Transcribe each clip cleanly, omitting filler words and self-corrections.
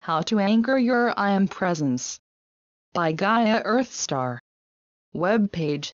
How to Anchor Your I Am Presence by Gaia Earthstar. Webpage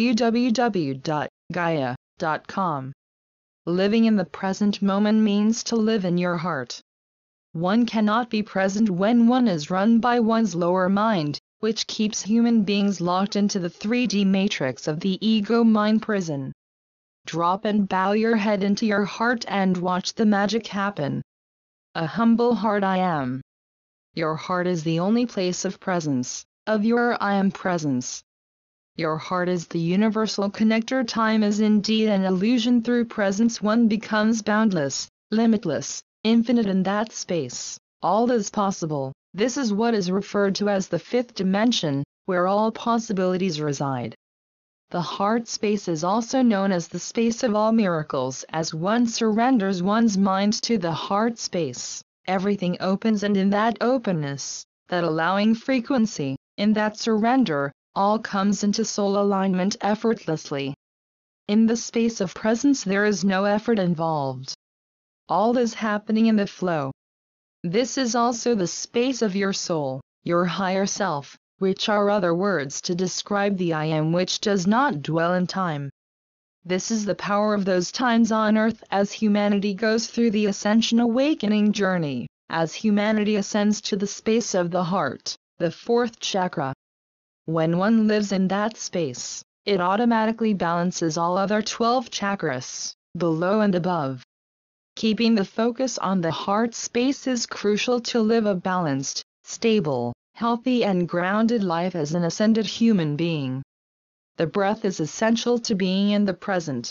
www.gaia.com. Living in the present moment means to live in your heart. One cannot be present when one is run by one's lower mind, which keeps human beings locked into the 3D matrix of the ego mind prison. Drop and bow your head into your heart and watch the magic happen. A humble heart I am. Your heart is the only place of presence, of your I am presence. Your heart is the universal connector. Time is indeed an illusion. Through presence one becomes boundless, limitless, infinite. In that space, all is possible. This is what is referred to as the fifth dimension, where all possibilities reside. The heart space is also known as the space of all miracles. As one surrenders one's mind to the heart space, everything opens, and in that openness, that allowing frequency, in that surrender, all comes into soul alignment effortlessly. In the space of presence there is no effort involved. All is happening in the flow. This is also the space of your soul, your higher self, which are other words to describe the I am, which does not dwell in time. This is the power of those times on earth as humanity goes through the ascension awakening journey, as humanity ascends to the space of the heart, the fourth chakra. When one lives in that space, it automatically balances all other 12 chakras, below and above. Keeping the focus on the heart space is crucial to live a balanced, stable, healthy and grounded life as an ascended human being. The breath is essential to being in the present.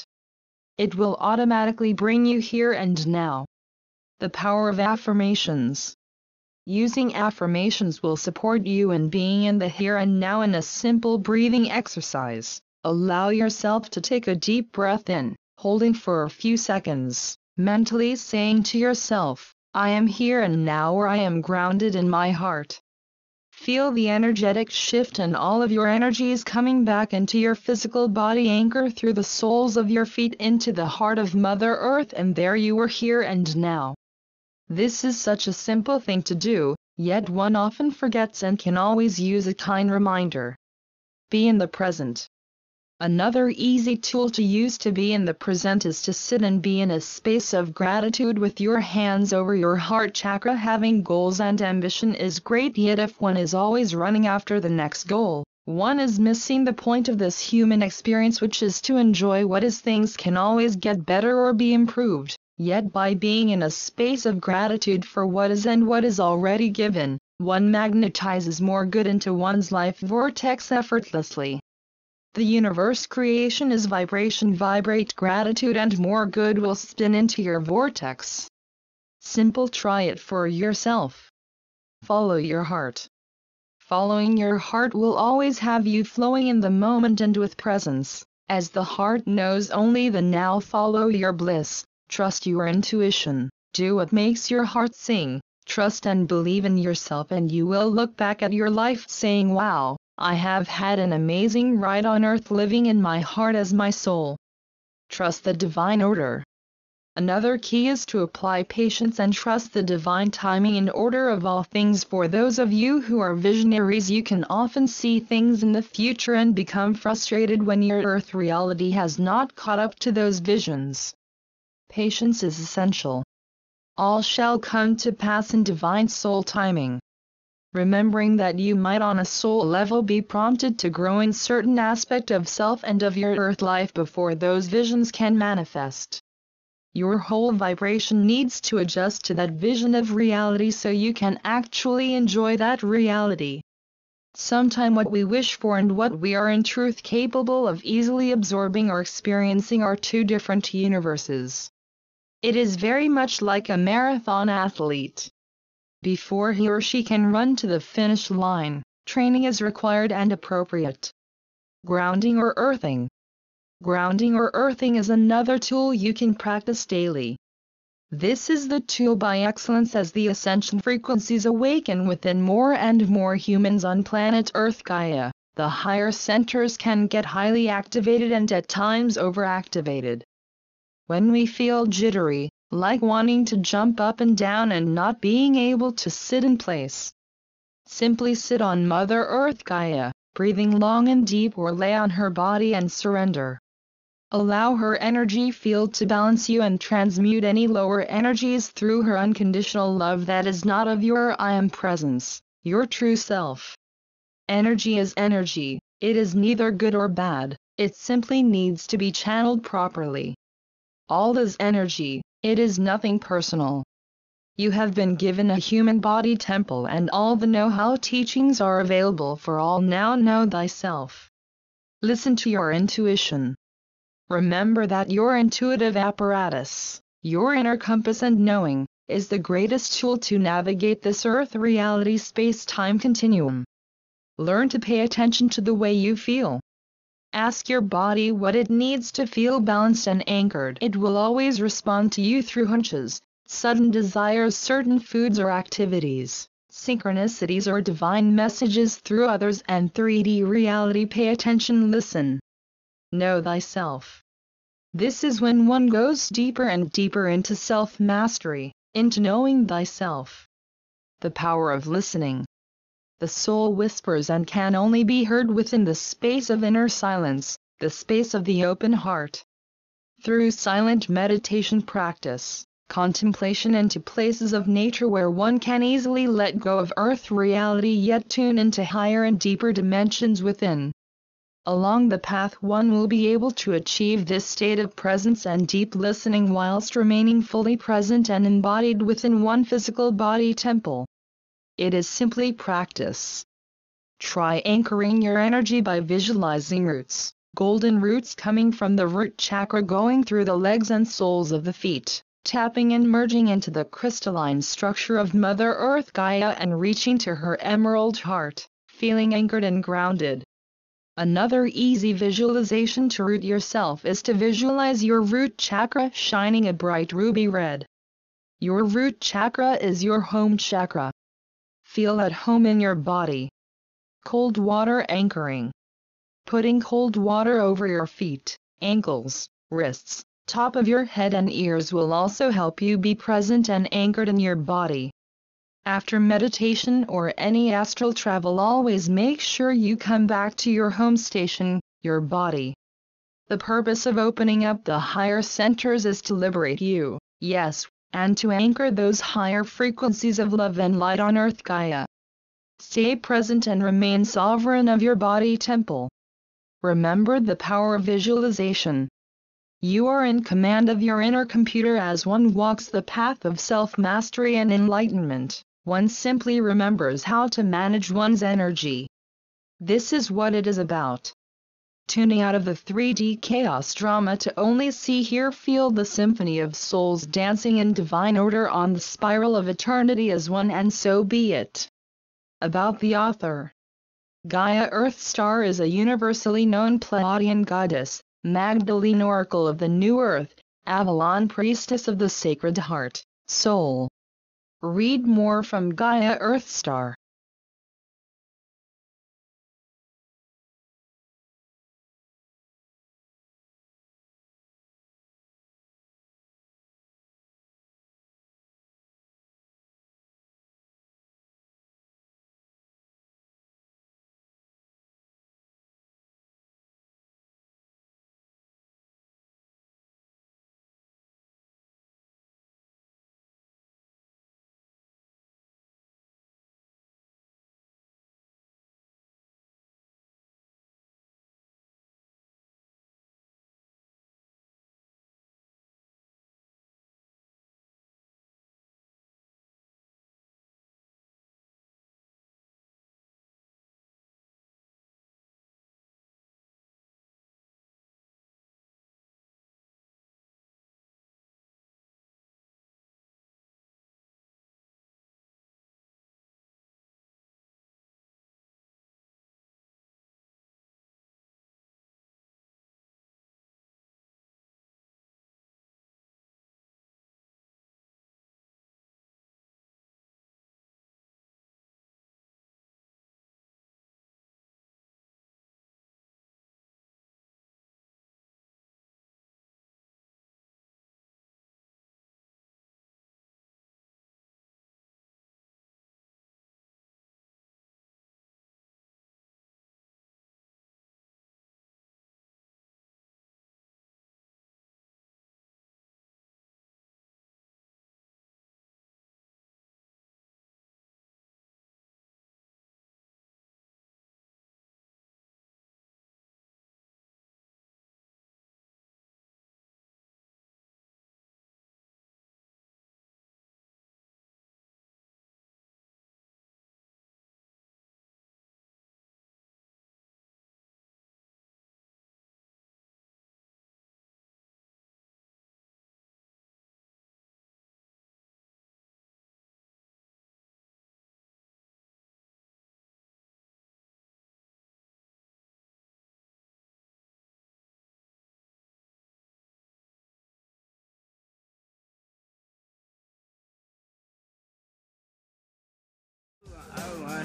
It will automatically bring you here and now. The power of affirmations. Using affirmations will support you in being in the here and now. In a simple breathing exercise, allow yourself to take a deep breath in, holding for a few seconds, mentally saying to yourself, I am here and now, or I am grounded in my heart. Feel the energetic shift and all of your energies coming back into your physical body. Anchor through the soles of your feet into the heart of Mother Earth, and there you are, here and now. This is such a simple thing to do, yet one often forgets and can always use a kind reminder. Be in the present. Another easy tool to use to be in the present is to sit and be in a space of gratitude with your hands over your heart chakra. Having goals and ambition is great, yet if one is always running after the next goal, one is missing the point of this human experience, which is to enjoy what is. Things can always get better or be improved, yet by being in a space of gratitude for what is and what is already given, one magnetizes more good into one's life vortex effortlessly. The universe creation is vibration. Vibrate gratitude and more good will spin into your vortex. Simple. Try it for yourself. Follow your heart. Following your heart will always have you flowing in the moment and with presence, as the heart knows only the now. Follow your bliss, trust your intuition, do what makes your heart sing, trust and believe in yourself, and you will look back at your life saying, wow, I have had an amazing ride on earth, living in my heart as my soul. Trust the divine order. Another key is to apply patience and trust the divine timing and order of all things. For those of you who are visionaries, you can often see things in the future and become frustrated when your earth reality has not caught up to those visions. Patience is essential. All shall come to pass in divine soul timing. Remembering that you might on a soul level be prompted to grow in certain aspect of self and of your earth life before those visions can manifest. Your whole vibration needs to adjust to that vision of reality so you can actually enjoy that reality. Sometime what we wish for and what we are in truth capable of easily absorbing or experiencing are two different universes. It is very much like a marathon athlete. Before he or she can run to the finish line, training is required and appropriate. Grounding or earthing. Grounding or earthing is another tool you can practice daily. This is the tool by excellence as the ascension frequencies awaken within more and more humans on planet Earth. Gaia, the higher centers can get highly activated and at times overactivated. When we feel jittery, like wanting to jump up and down and not being able to sit in place. Simply sit on Mother Earth Gaia, breathing long and deep, or lay on her body and surrender. Allow her energy field to balance you and transmute any lower energies through her unconditional love that is not of your I am presence, your true self. Energy is energy, it is neither good or bad, it simply needs to be channeled properly. All is energy, it is nothing personal. You have been given a human body temple, and all the know-how teachings are available for all. Now know thyself. Listen to your intuition. Remember that your intuitive apparatus, your inner compass and knowing, is the greatest tool to navigate this earth reality space-time continuum. Learn to pay attention to the way you feel. Ask your body what it needs to feel balanced and anchored. It will always respond to you through hunches, sudden desires, certain foods or activities, synchronicities or divine messages through others and 3D reality. Pay attention, listen. Know thyself. This is when one goes deeper and deeper into self-mastery, into knowing thyself. The power of listening. The soul whispers and can only be heard within the space of inner silence, the space of the open heart. Through silent meditation practice, contemplation into places of nature where one can easily let go of earth reality yet tune into higher and deeper dimensions within. Along the path one will be able to achieve this state of presence and deep listening whilst remaining fully present and embodied within one physical body temple. It is simply practice. Try anchoring your energy by visualizing roots, golden roots coming from the root chakra going through the legs and soles of the feet, tapping and merging into the crystalline structure of Mother Earth Gaia and reaching to her emerald heart, feeling anchored and grounded. Another easy visualization to root yourself is to visualize your root chakra shining a bright ruby red. Your root chakra is your home chakra. Feel at home in your body. Cold water anchoring. Putting cold water over your feet, ankles, wrists, top of your head and ears will also help you be present and anchored in your body. After meditation or any astral travel, always make sure you come back to your home station, your body. The purpose of opening up the higher centers is to liberate you, yes, and to anchor those higher frequencies of love and light on Earth Gaia. Stay present and remain sovereign of your body temple. Remember the power of visualization. You are in command of your inner computer as one walks the path of self-mastery and enlightenment. One simply remembers how to manage one's energy. This is what it is about. Tuning out of the 3D chaos drama to only see, hear, feel the symphony of souls dancing in divine order on the spiral of eternity as one, and so be it. About the author. Gaia Earthstar is a universally known Pleiadian goddess, Magdalene Oracle of the New Earth, Avalon Priestess of the Sacred Heart, Soul. Read more from Gaia Earthstar.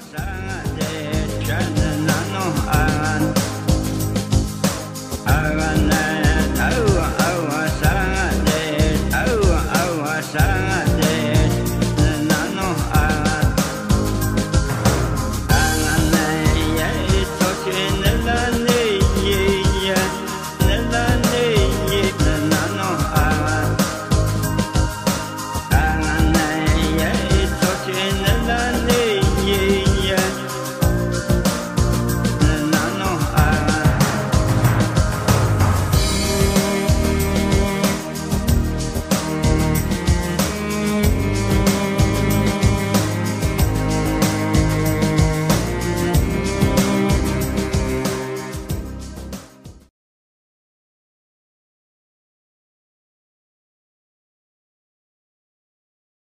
pasangan